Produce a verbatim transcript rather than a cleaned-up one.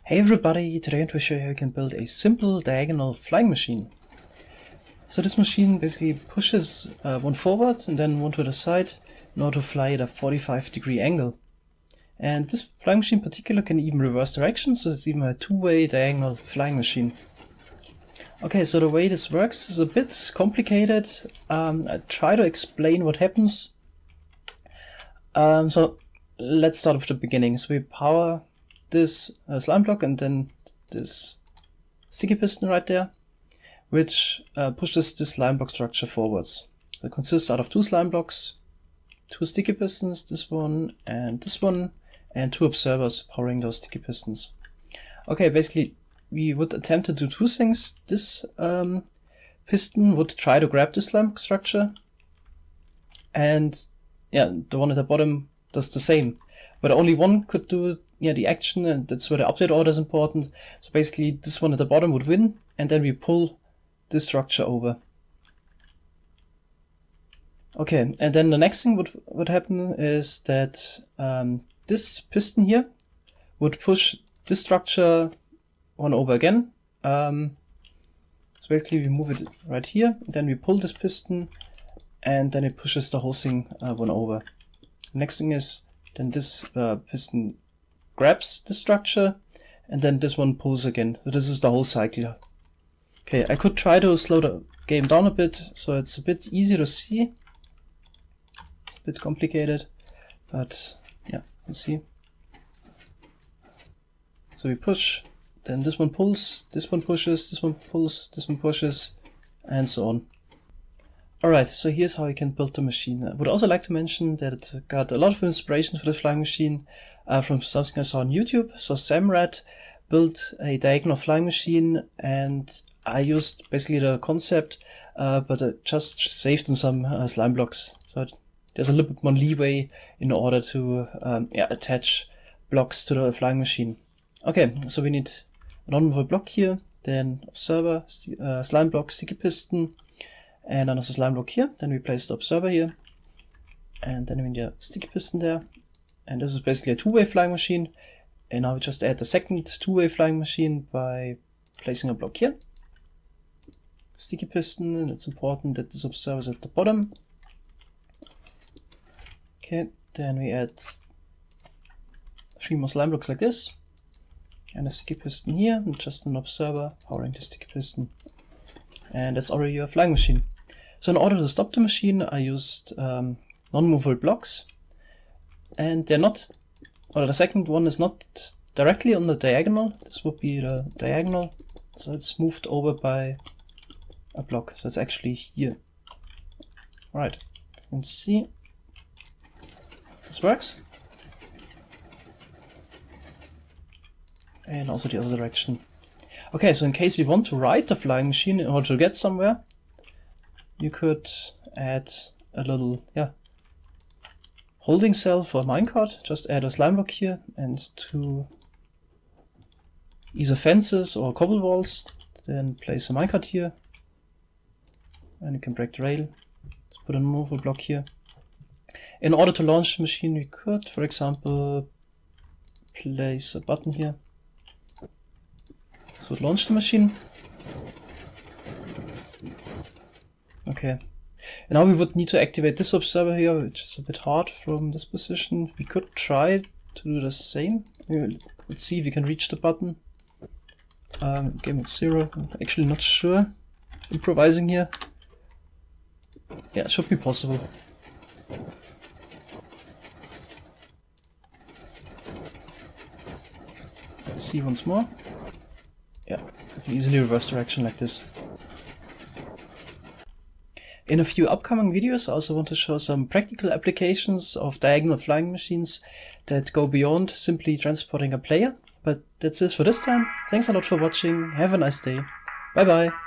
Hey everybody, today I'm going to show you how you can build a simple diagonal flying machine. So this machine basically pushes uh, one forward and then one to the side in order to fly at a forty-five degree angle. And this flying machine in particular can even reverse directions, so it's even a two-way diagonal flying machine. Okay, so the way this works is a bit complicated. Um, I try to explain what happens. Um, so let's start with the beginning. So we power this uh, slime block and then this sticky piston right there, which uh, pushes this slime block structure forwards. It consists out of two slime blocks, two sticky pistons, this one and this one, and two observers powering those sticky pistons. Okay, basically we would attempt to do two things. This um, piston would try to grab the slime structure, and yeah, the one at the bottom does the same. But only one could do yeah, the action, and that's where the update order is important. So basically this one at the bottom would win, and then we pull this structure over. Okay, and then the next thing would, would happen is that um, this piston here would push this structure one over again. Um, so basically we move it right here, then we pull this piston, and then it pushes the whole thing uh, one over. The next thing is then this uh, piston grabs the structure, and then this one pulls again. So this is the whole cycle. Okay, I could try to slow the game down a bit so it's a bit easier to see. It's a bit complicated, but yeah, let's see. So we push, then this one pulls, this one pushes, this one pulls, this one pushes, and so on. Alright, so here's how you can build the machine. I would also like to mention that it got a lot of inspiration for the flying machine uh, from something I saw on YouTube. So Samrat built a diagonal flying machine, and I used basically the concept, uh, but I just saved in some uh, slime blocks. So there's a little bit more leeway in order to um, yeah, attach blocks to the flying machine. Okay, so we need a non-movable block here, then observer, uh, slime block, sticky piston, and another slime block here. Then we place the observer here, and then we need a sticky piston there. And this is basically a two-way flying machine. And now we just add the second two-way flying machine by placing a block here. Sticky piston, and it's important that this observer is at the bottom. Okay, then we add three more slime blocks like this, and a sticky piston here, and just an observer powering the sticky piston. And that's already a flying machine. So in order to stop the machine, I used um, non-movable blocks, and they're not, or the second one is not directly on the diagonal. This would be the diagonal, so it's moved over by a block, so it's actually here. Alright, you can see this works. And also the other direction. Okay, so in case you want to ride the flying machine in order to get somewhere, you could add a little yeah holding cell for a minecart. Just add a slime block here and two either fences or cobble walls. Then place a minecart here, and you can break the rail. Let's put a movable block here. In order to launch the machine, we could, for example, place a button here. So it launched the machine. Okay. And now we would need to activate this observer here, which is a bit hard from this position. We could try to do the same. Let's see if we can reach the button. Um, game at zero. I'm actually not sure. Improvising here. Yeah, it should be possible. Let's see once more. Yeah, you can easily reverse direction like this. In a few upcoming videos I also want to show some practical applications of diagonal flying machines that go beyond simply transporting a player. But that's it for this time. Thanks a lot for watching, have a nice day, bye bye!